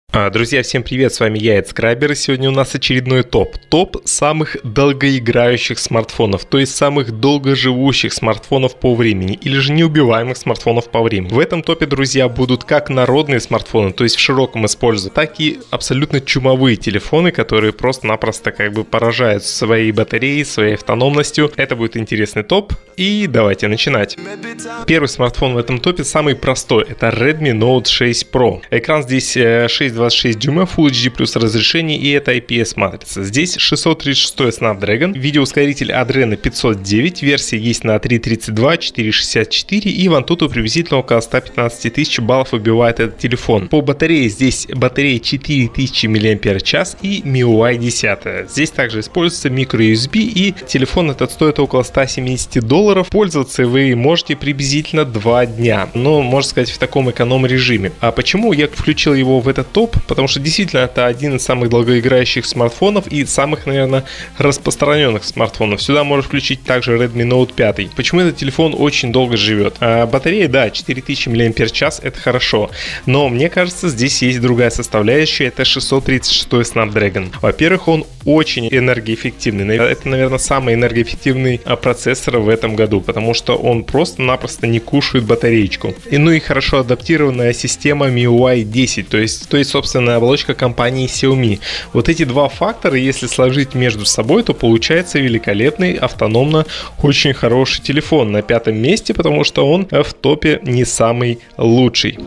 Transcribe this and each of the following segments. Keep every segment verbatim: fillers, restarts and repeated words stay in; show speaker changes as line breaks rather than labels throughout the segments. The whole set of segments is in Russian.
Друзья, всем привет, с вами я, Эдскрайбер, и сегодня у нас очередной топ. Топ самых долгоиграющих смартфонов, то есть самых долгоживущих смартфонов по времени, или же неубиваемых смартфонов по времени. В этом топе, друзья, будут как народные смартфоны, то есть в широком использовании, так и абсолютно чумовые телефоны, которые просто-напросто как бы поражают своей батареей, своей автономностью. Это будет интересный топ, и давайте начинать. Первый смартфон в этом топе самый простой, это Redmi Note шесть Pro. Экран здесь шесть двадцать шесть дюймов, Full эйч ди плюс разрешение, и это ай пи эс матрица. Здесь шестьсот тридцать шесть Snapdragon, видеоускоритель Adreno пятьсот девять, версия есть на три тридцать два, четыре шестьдесят четыре, и в Antutu приблизительно около ста пятнадцати тысяч баллов выбивает этот телефон. По батарее здесь батарея четыре тысячи мАч и эм ай ю ай десять. Здесь также используется micro ю эс би, и телефон этот стоит около ста семидесяти долларов. Пользоваться вы можете приблизительно два дня, но можно сказать в таком эконом режиме. А почему я включил его в этот топ? Потому что действительно это один из самых долгоиграющих смартфонов и самых, наверное, распространенных смартфонов. Сюда можно включить также Redmi Note пять. Почему этот телефон очень долго живет? А батарея, да, четыре тысячи мАч, это хорошо. Но мне кажется, здесь есть другая составляющая, это шестьсот тридцать шесть Snapdragon. Во-первых, он очень энергоэффективный. Это, наверное, самый энергоэффективный процессор в этом году, потому что он просто-напросто не кушает батареечку. И, ну и хорошо адаптированная система эм ай ю ай десять, то есть, то есть собственная оболочка компании Xiaomi. Вот эти два фактора, если сложить между собой, то получается великолепный, автономно, очень хороший телефон на пятом месте, потому что он в топе не самый лучший.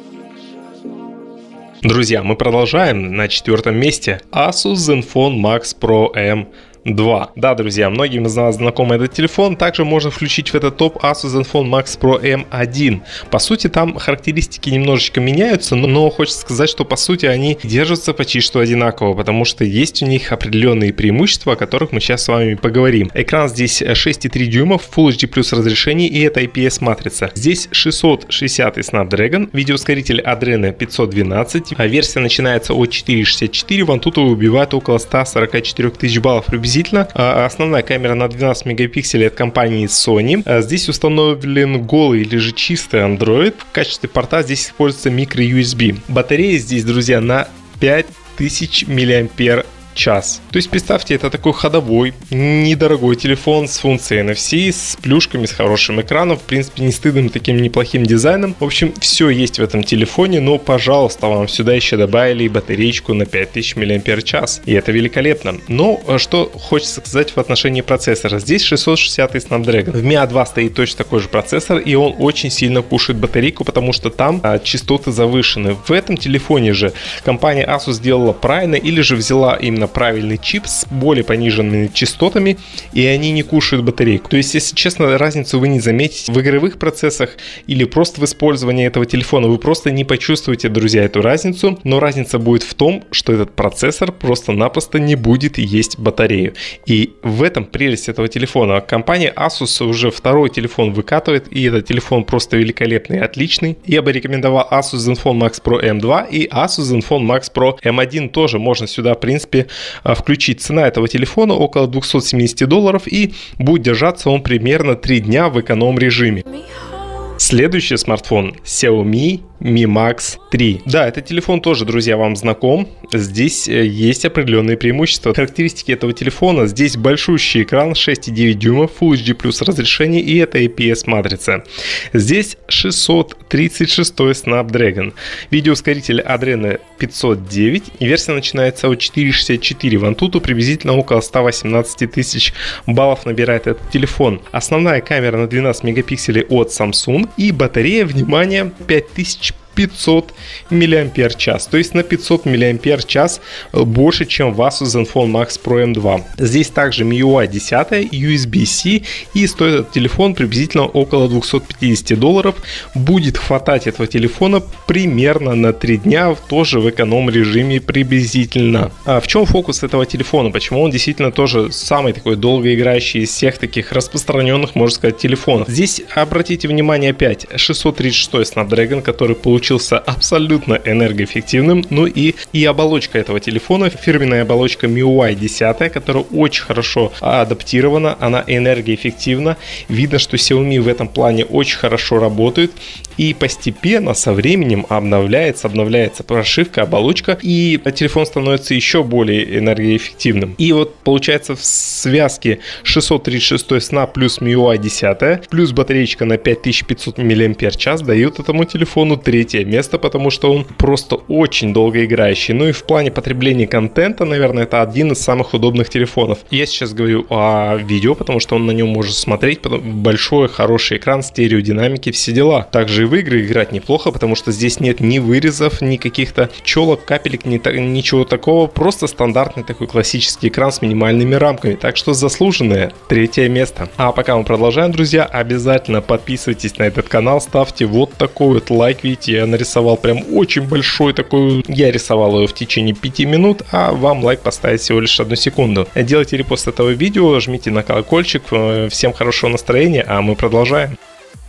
Друзья, мы продолжаем. На четвертом месте Asus Zenfone Max Pro эм два. Да, друзья, многим из нас знаком этот телефон. Также можно включить в этот топ Asus Zenfone Max Pro эм один. По сути, там характеристики немножечко меняются, но, но хочется сказать, что по сути они держатся почти что одинаково, потому что есть у них определенные преимущества, о которых мы сейчас с вами поговорим. Экран здесь шесть и три дюймов, Full эйч ди плюс разрешение, и это ай пи эс матрица. Здесь шестьсот шестьдесят Snapdragon, видеоускоритель Adreno пятьсот двенадцать, а версия начинается от четыре шестьдесят четыре, в Antutu убивает около ста сорока четырёх тысяч баллов приблизительно. Основная камера на двенадцать мегапикселей от компании Sony. Здесь установлен голый или же чистый Android. В качестве порта здесь используется micro ю эс би. Батарея здесь, друзья, на пять тысяч мАч. Час. То есть представьте, это такой ходовой, недорогой телефон с функцией эн эф си, с плюшками, с хорошим экраном, в принципе не стыдным таким неплохим дизайном. В общем, все есть в этом телефоне, но, пожалуйста, вам сюда еще добавили и батареечку на пять тысяч мАч, и это великолепно. Но что хочется сказать в отношении процессора. Здесь шестьсот шестьдесят Snapdragon. В эм ай ю ай два стоит точно такой же процессор, и он очень сильно кушает батарейку, потому что там а, частоты завышены. В этом телефоне же компания Asus сделала правильно, или же взяла именно правильный чип с более пониженными частотами, и они не кушают батарейку. То есть, если честно, разницу вы не заметите в игровых процессах или просто в использовании этого телефона. Вы просто не почувствуете, друзья, эту разницу, но разница будет в том, что этот процессор просто-напросто не будет есть батарею. И в этом прелесть этого телефона. Компания Asus уже второй телефон выкатывает, и этот телефон просто великолепный и отличный. Я бы рекомендовал Asus Zenfone Max Pro эм два и Asus Zenfone Max Pro эм один тоже можно сюда, в принципе, включить. Цена этого телефона около двухсот семидесяти долларов, и будет держаться он примерно три дня в эконом режиме. Следующий смартфон Xiaomi Mi Max три. Да, этот телефон тоже, друзья, вам знаком. Здесь есть определенные преимущества. Характеристики этого телефона: здесь большущий экран шесть и девять дюймов, Full эйч ди плюс разрешение, и это ай пи эс матрица. Здесь шестьсот тридцать шесть Snapdragon, видеоускоритель Adreno пятьсот девять, и версия начинается от четыре шестьдесят четыре. В Antutu приблизительно около ста восемнадцати тысяч баллов набирает этот телефон. Основная камера на двенадцать мегапикселей от Samsung, и батарея, внимание, пять тысяч пятьсот мАч, то есть на пятьсот мАч больше, чем в Asus Zenfone Max Pro эм два. Здесь также эм ай ю ай десять, ю эс би-C, и стоит этот телефон приблизительно около двухсот пятидесяти долларов. Будет хватать этого телефона примерно на три дня, тоже в эконом режиме приблизительно. А в чем фокус этого телефона? Почему он действительно тоже самый такой долгоиграющий из всех таких распространенных, можно сказать, телефонов? Здесь обратите внимание опять шестьсот тридцать шесть Snapdragon, который получил получился абсолютно энергоэффективным. Ну и, и оболочка этого телефона, фирменная оболочка эм ай ю ай десять, которая очень хорошо адаптирована, она энергоэффективна. Видно, что Xiaomi в этом плане очень хорошо работает. И постепенно со временем обновляется, обновляется прошивка, оболочка, и телефон становится еще более энергоэффективным. И вот получается в связке шестьсот тридцать шесть сна плюс эм ай ю ай десять, плюс батареечка на пять тысяч пятьсот мАч дают этому телефону третье место, потому что он просто очень долгоиграющий. Ну и в плане потребления контента, наверное, это один из самых удобных телефонов. Я сейчас говорю о видео, потому что он на нем может смотреть, большой, хороший экран, стереодинамики, все дела. Также в игры играть неплохо, потому что здесь нет ни вырезов, ни каких-то челок, капелек, ни та- ничего такого. Просто стандартный такой классический экран с минимальными рамками. Так что заслуженное третье место. А пока мы продолжаем, друзья, обязательно подписывайтесь на этот канал, ставьте вот такой вот лайк. Видите, я нарисовал прям очень большой такой. Я рисовал его в течение пяти минут, а вам лайк поставить всего лишь одну секунду. Делайте репост этого видео, жмите на колокольчик. Всем хорошего настроения, а мы продолжаем.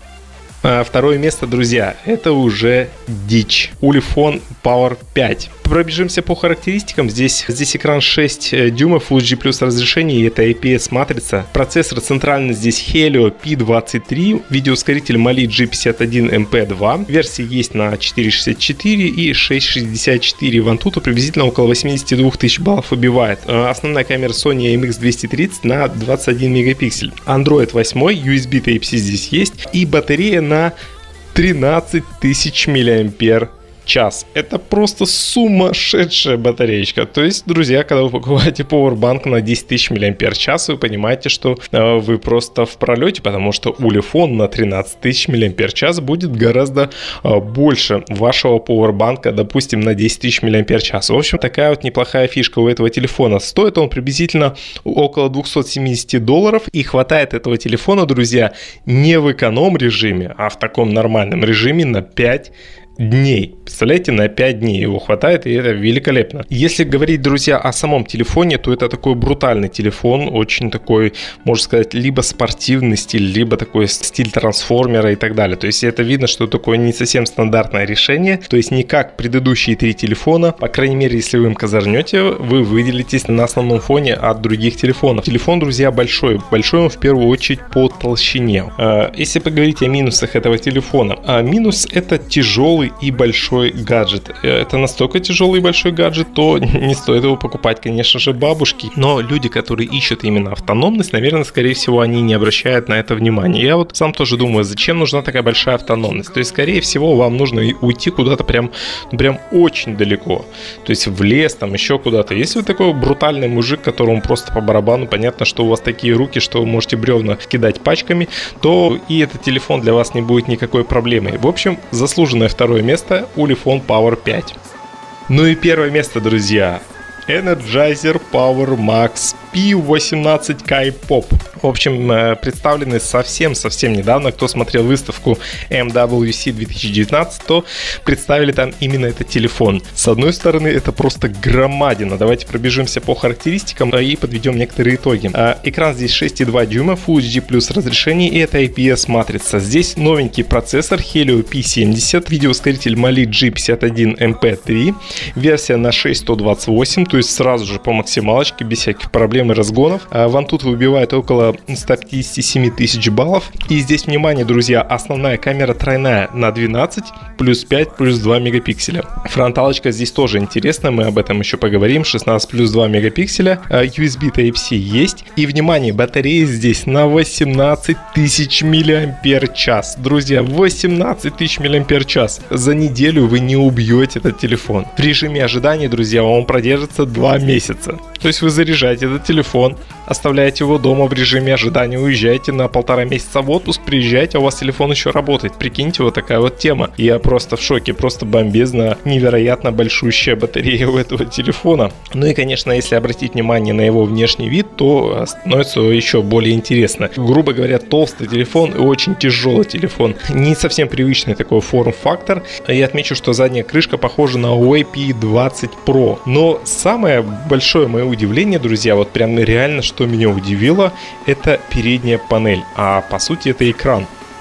Второе место, друзья, это уже дичь. Ulefone Power пять. Пробежимся по характеристикам. Здесь, здесь экран шесть дюймов, Full эйч ди плюс разрешение, и это ай пи эс матрица. Процессор центральный здесь Helio пи двадцать три, видеоускоритель Mali джи пятьдесят один эм пи два. Версии есть на четыреста шестьдесят четыре и шестьсот шестьдесят четыре. Вантуту приблизительно около восемьдесят два тысяч баллов убивает. Основная камера Sony эй эм икс двести тридцать на двадцать один мегапиксель. Android восемь, ю эс би Type-C здесь есть, и батарея на тринадцать тысяч миллиампер час. Это просто сумасшедшая батареечка. То есть, друзья, когда вы покупаете Powerbank на десять тысяч миллиампер час, вы понимаете, что э, вы просто в пролете, потому что Ulefone на тринадцать тысяч миллиампер час будет гораздо э, больше вашего Powerbank, допустим, на десять тысяч миллиампер час. В общем, такая вот неплохая фишка у этого телефона. Стоит он приблизительно около двести семьдесят долларов, и хватает этого телефона, друзья, не в эконом режиме, а в таком нормальном режиме на пять дней. Представляете, на пять дней его хватает, и это великолепно. Если говорить, друзья, о самом телефоне, то это такой брутальный телефон, очень такой, можно сказать, либо спортивный стиль, либо такой стиль трансформера и так далее. То есть это видно, что такое не совсем стандартное решение, то есть не как предыдущие три телефона. По крайней мере, если вы им козырнете, вы выделитесь на основном фоне от других телефонов. Телефон, друзья, большой. Большой он в первую очередь по толщине. Если поговорить о минусах этого телефона, минус — это тяжелый и большой гаджет. Это настолько тяжелый и большой гаджет, то не стоит его покупать, конечно же, бабушке. Но люди, которые ищут именно автономность, наверное, скорее всего, они не обращают на это внимания. Я вот сам тоже думаю, зачем нужна такая большая автономность? То есть, скорее всего, вам нужно уйти куда-то прям, прям очень далеко. То есть в лес, там еще куда-то. Если вы такой брутальный мужик, которому просто по барабану, понятно, что у вас такие руки, что вы можете бревна кидать пачками, то и этот телефон для вас не будет никакой проблемой. В общем, заслуженное второе место Ulefone Power пять. Ну и первое место, друзья, Energizer Power Max пи восемнадцать K-Pop. В общем, представлены совсем-совсем недавно. Кто смотрел выставку эм дабл ю си две тысячи девятнадцать, то представили там именно этот телефон. С одной стороны, это просто громадина. Давайте пробежимся по характеристикам и подведем некоторые итоги. Экран здесь шесть и два дюйма, Full эйч ди плюс разрешение, и это ай пи эс матрица. Здесь новенький процессор Helio пи семьдесят, видеоускоритель Mali джи пятьдесят один эм пи три, версия на шесть сто двадцать восемь, то есть сразу же по максималочке, без всяких проблем и разгонов. Вантут выбивает около ста пятидесяти семи тысяч баллов. И здесь, внимание, друзья, основная камера тройная на двенадцать, плюс пять, плюс два мегапикселя. Фронталочка здесь тоже интересная, мы об этом еще поговорим. шестнадцать плюс два мегапикселя. ю эс би Type-C есть. И, внимание, батарея здесь на восемнадцать тысяч миллиампер час. Друзья, восемнадцать тысяч миллиампер час. За неделю вы не убьете этот телефон. В режиме ожидания, друзья, он продержится два месяца. То есть вы заряжаете этот телефон, оставляете его дома в режиме ожидания, уезжаете на полтора месяца в отпуск, приезжаете, а у вас телефон еще работает. Прикиньте, вот такая вот тема. Я просто в шоке, просто бомбезно, невероятно большущая батарея у этого телефона. Ну и, конечно, если обратить внимание на его внешний вид, то становится еще более интересно. Грубо говоря, толстый телефон и очень тяжелый телефон. Не совсем привычный такой форм-фактор. Я отмечу, что задняя крышка похожа на Huawei пи двадцать про. Но самое большое мое удивление, друзья, вот прям реально, что меня удивило, это передняя панель, а по сути это экран.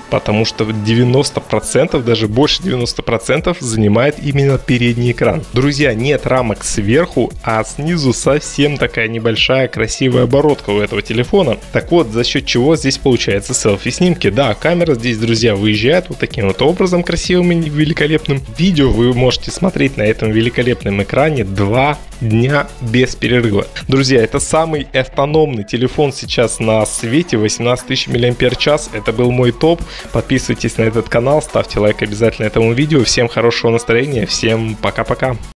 потому что девяносто процентов, даже больше девяноста процентов занимает именно передний экран. Друзья, нет рамок сверху, а снизу совсем такая небольшая красивая оборотка у этого телефона. Так вот, за счет чего здесь получается селфи-снимки. Да, камера здесь, друзья, выезжает вот таким вот образом красивым и великолепным. Видео вы можете смотреть на этом великолепном экране два дня без перерыва. Друзья, это самый автономный телефон сейчас на свете, восемнадцать тысяч миллиампер-час. Это был мой топ. Подписывайтесь на этот канал, ставьте лайк обязательно этому видео. Всем хорошего настроения, всем пока-пока.